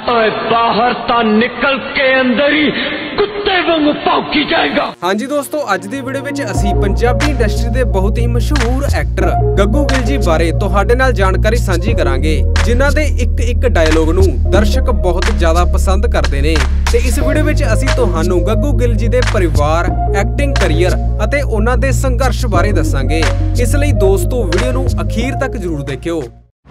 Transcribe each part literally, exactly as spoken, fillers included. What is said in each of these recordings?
बाहर ता निकल के अंदर ही कुत्ते वांगू भौंकी जाएगा। हाँ जी दोस्तों, अज दी वीडियो विच असी पंजाबी इंडस्ट्री दे बहुत ही मशहूर एक्टर गग्गू गिल जी बारे तुहाडे नाल जानकारी सांझी करांगे, जिन्हां दे एक एक डायलॉग नूं दर्शक बहुत ज्यादा पसंद करदे ने। ते इस वीडियो विच असी तुहानूं गग्गू गिल जी दे परिवार, एक्टिंग करियर अते उन्हां दे संघर्ष बारे दस्सांगे। इसलिए दोस्तों वीडियो नूं अखीर तक जरूर देखियो।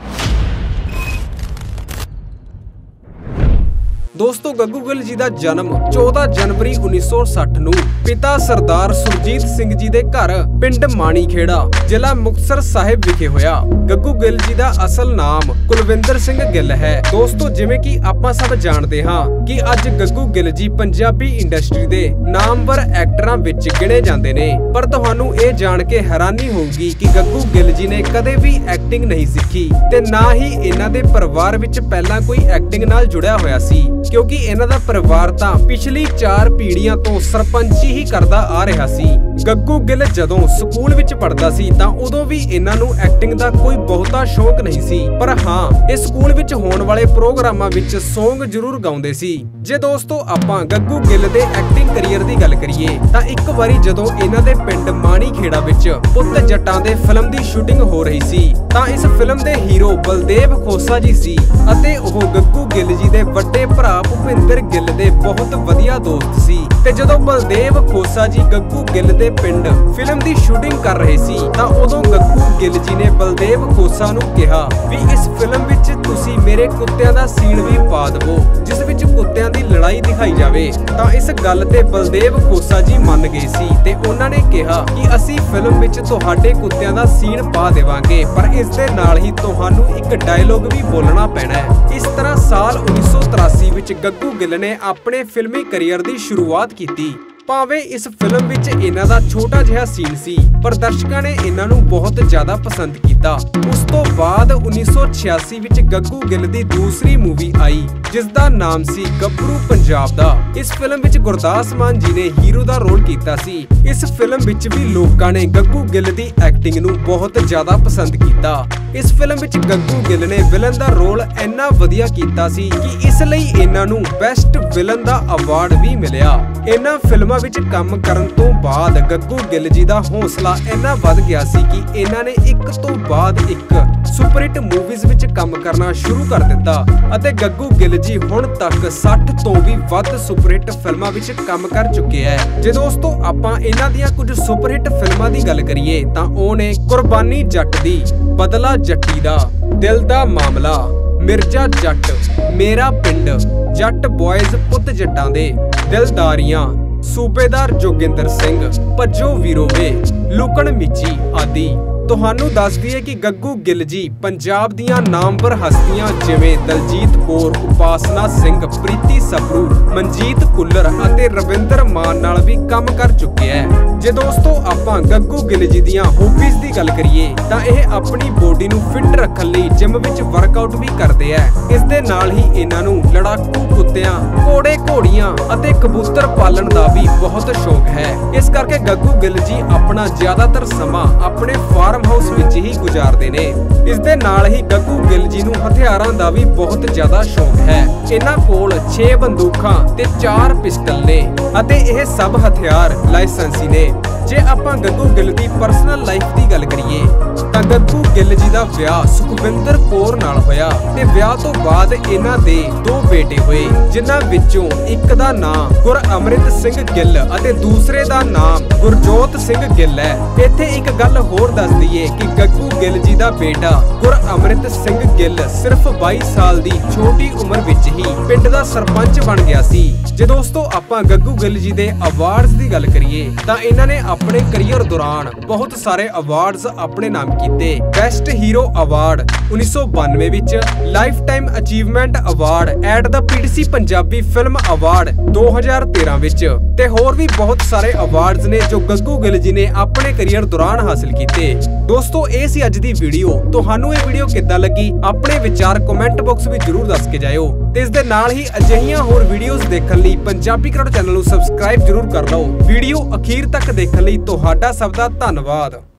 दोस्तों गग्गू गिल जी का जन्म चौदह जनवरी उन्नीस सौ सठ नूं पिता सरदार सुरजीत सिंह जी दे घर पिंड माणीखेड़ा जिला मुक्तसर साहिब विखे होया। गग्गू गिल जी का असल नाम कुलविंदर सिंह गिल है। दोस्तों जिवें कि आपां सब जानते हाँ कि अज गग्गू गिल जी पंजाबी इंडस्ट्री दे नामवर एक्टरां विच गिणे जांदे ने, पर तुहानूं इह जाण के हैरानी होगी कि गग्गू गिल जी ने कदे भी एक्टिंग नहीं सीखी ते ना ही इन्हां दे परिवार विच पहलां कोई एक्टिंग नाल जुड़िया होया सी, क्योंकि इन्हां दा परिवार तां पिछली चार पीढ़ियां तो सरपंची ही करदा आ रहा सी। गग्गू गिल जदों स्कूल विच पढ़दा सी तां उदों भी इन्हां नूं एक्टिंग दा कोई बहुता शौक नहीं सी, पर हाँ इस स्कूल विच होण वाले प्रोग्रामां विच सॉन्ग जरूर गाउंदे सी। जे दोस्तों आपां गग्गू गिल दे एक्टिंग करियर दी गल करिए तां एक वारी जदों इन्हां दे पिंड माणीखेड़ा विच पुੱਤ जट्टां दे फिल्म दी शूटिंग हो रही सी तां इस फिल्म दे हीरो बलदेव खोसा जी सी अते ओह गग्गू गिल जी दे वड्डे भरा भुपिंदर गिल दे बहुत वधिया दोस्त सी। ते जदों बलदेव खोसा जी गग्गू गिल दे पिंड फिल्म दी शूटिंग कर रहे सी तां उदों गग्गू गिल जी ने बलदेव खोसा नूं कहा भी इस फिल्म विच तुसी मेरे कुत्तियां दा सीन भी पा दवो जिस विच कुत्तियां दी लड़ाई दिखाई जावे। तां इस गल ते बलदेव खोसा जी मन गए सी ते उन्हां ने कहा कि असी फिल्म विच तुहाडे कुत्तियां दा सीन पा देवांगे, पर इस दे नाल ही तुहानूं एक डायलॉग भी बोलना पैना है। इस तरह साल उन्नीस सौ तिरासी विच गग्गू गिल ने अपने फिल्मी करियर की शुरुआत की। भावें इस फिल्म विच इन्हां दा छोटा जिहा सीन सी, पर दर्शकों ने इन्हां नूं बहुत ज्यादा पसंद किया। उस तो बाद उन्नीस सौ छियासी विच गग्गू गिल दी दूसरी मूवी आई जिसदा नाम सी गब्बरू पंजाब दा। इस फिल्म विच गुरदास मान जी ने हीरो दा रोल कीता सी। इस फिल्म विच भी लोकां ने गग्गू गिल दी एक्टिंग नूं बहुत ज्यादा पसंद किया। इस फिल्म विच गग्गू गिल ने विलन दा रोल इन्ना वधिया कीता सी कि इस लई इन्हां नूं बेस्ट विलन दा अवार्ड भी मिलिया। इन्हां फिल्मां विच काम करन तो बाद गग्गू गिल जी दा हौसला इन्ना वध गया सी कि इन्हां ने एक तो बाद एक सुपरहिट मूवीज विच काम करना शुरू कर दिता अते गग्गू गिल जी हुण तक साठ तो भी वध सुपरहिट फिल्मां विच काम कर चुके हैं। जे दोस्तों आपां इन्हां दियां कुछ सुपरहिट फिल्मां दी गल करिए तां ओह ने कुर्बानी जट दी, बदला जट्टी दा, दिल दा मामला, मिर्जा जट, मेरा पिंड, जट बॉयज पुੱਤ जट्टां दे, दिलदारियां, सूबेदार जोगिंदर सिंह, भज्जो वीरो वे, लुकण मिची आदि। ਤੁਹਾਨੂੰ ਦੱਸ ਦਈਏ कि गग्गू गिल जी पंजाब ਦੀਆਂ ਨਾਮਵਰ ਹਸਤੀਆਂ ਜਿਵੇਂ ਦਲਜੀਤ ਕੌਰ, ਉਪਾਸਨਾ ਸਿੰਘ, ਪ੍ਰੀਤੀ ਸਬਰੂ, ਮਨਜੀਤ ਕੁੱਲਰ ਅਤੇ ਰਵਿੰਦਰ ਮਾਨ ਨਾਲ ਵੀ ਕੰਮ ਕਰ ਚੁੱਕੇ ਹੈ। ਜੇ ਦੋਸਤੋ ਆਪਾਂ गग्गू गिल जी ਦੀਆਂ ਹੌਬੀਜ਼ ਦੀ ਗੱਲ ਕਰੀਏ ਤਾਂ ਇਹ ਆਪਣੀ ਬੋਡੀ ਨੂੰ ਫਿੱਟ ਰੱਖਣ ਲਈ ਜਿਮ ਵਿੱਚ ਵਰਕਆਊਟ ਵੀ ਕਰਦੇ ਹੈ। ਇਸ ਦੇ ਨਾਲ ਹੀ ਇਹਨਾਂ ਨੂੰ ਲੜਾਕੂ ਕੁੱਤਿਆਂ, ਘੋੜੇ ਘੋੜੀਆਂ ਅਤੇ ਕਬੂਤਰ ਪਾਲਣ ਦਾ ਵੀ ਬਹੁਤ ਸ਼ੌਕ ਹੈ। ਇਸ ਕਰਕੇ गग्गू गिल जी ਆਪਣਾ ਜ਼ਿਆਦਾਤਰ ਸਮਾਂ ਆਪਣੇ ਫਾਰਮ ਹਾਊਸ ਵਿੱਚ ਹੀ ਗੁਜ਼ਾਰਦੇ ਨੇ। ਇਸ ਦੇ ਨਾਲ ਹੀ गग्गू गिल जी ਨੂੰ ਹਥਿਆਰਾਂ ਦਾ ਵੀ ਬਹੁਤ ਜ਼ਿਆਦਾ ਸ਼ੌਕ ਹੈ। ਇਹਨਾਂ ਕੋਲ ਛੇ ਬੰਦੂਕਾਂ ਤੇ ਚਾਰ ਪਿਸਟਲ ਨੇ ਅਤੇ ਇਹ ਸਭ ਹਥਿਆਰ ਲਾਇਸੈਂਸੀ ਨੇ। ਜੇ ਆਪਾਂ गग्गू गिल ਦੀ ਪਰਸਨਲ ਲਾਈਫ ਦੀ ਗੱਲ ਕਰੀਏ ਤਾਂ गग्गू गिल जी ਦਾ ਵਿਆਹ ਸੁਖਵਿੰਦਰ ਕੌਰ ਨਾਲ ਹੋਇਆ ਤੇ ਵਿਆਹ ਤੋਂ ਬਾਅਦ ਇਹਨਾਂ ਦੇ ਦੋ ਬੇਟੇ ਹੋਏ, ਜਿਨ੍ਹਾਂ ਵਿੱਚੋਂ ਇੱਕ ਦਾ ਨਾਮ ਗੁਰਅਮਰਿਤ ਸਿੰਘ ਗਿੱਲ ਅਤੇ ਦੂਸਰੇ ਦਾ ਨਾਮ ਗੁਰਜੋਤ ਸਿੰਘ ਗਿੱਲ ਹੈ। ਇੱਥੇ ਇੱਕ ਗੱਲ ਹੋਰ ਦੱਸ ਦਈਏ ਕਿ गग्गू गिल जी ਦਾ ਬੇਟਾ ਗੁਰਅਮਰਿਤ ਸਿੰਘ ਗਿੱਲ ਸਿਰਫ ਬਾਈ ਸਾਲ ਦੀ ਛੋਟੀ ਉਮਰ ਵਿੱਚ ਹੀ ਪਿੰਡ ਦਾ ਸਰਪੰਚ ਬਣ ਗਿਆ ਸੀ। ਜੇ ਦੋਸਤੋ ਆਪਾਂ गग्गू गिल जी ਦੇ ਅਵਾਰਡਸ ਦੀ ਗੱਲ ਕਰੀਏ ਤਾਂ ਇਹਨਾਂ ਨੇ ਆਪਣੇ ਕਰੀਅਰ ਦੌਰਾਨ ਬਹੁਤ ਸਾਰੇ ਅਵਾਰਡਸ ਆਪਣੇ ਨਾਮ ਕੀਤੇ। ਬੈਸਟ ਹੀਰੋ ਅਵਾਰਡ उन्नीस सौ बानवे विच, life time achievement award at the PTC Punjabi film award दो हज़ार तेरह विच ते होर भी बहुत सारे अवार्ड्स ने जो गग्गू गिल जी ने अपने करियर दौरान हासिल किए। दोस्तों ये सी अज दी वीडियो, तुहानू ये वीडियो किद्दां लगी अपने विचार कमेंट बॉक्स में जरूर दस के जाओ ते इस दे नाल ही अजिहियां होर वीडियोस देखण लई पंजाबी करॉड चैनल नू सबसक्राइब जरूर कर लो। वीडियो अखीर तक देखण लई तुहाडा सब दा धन्नवाद।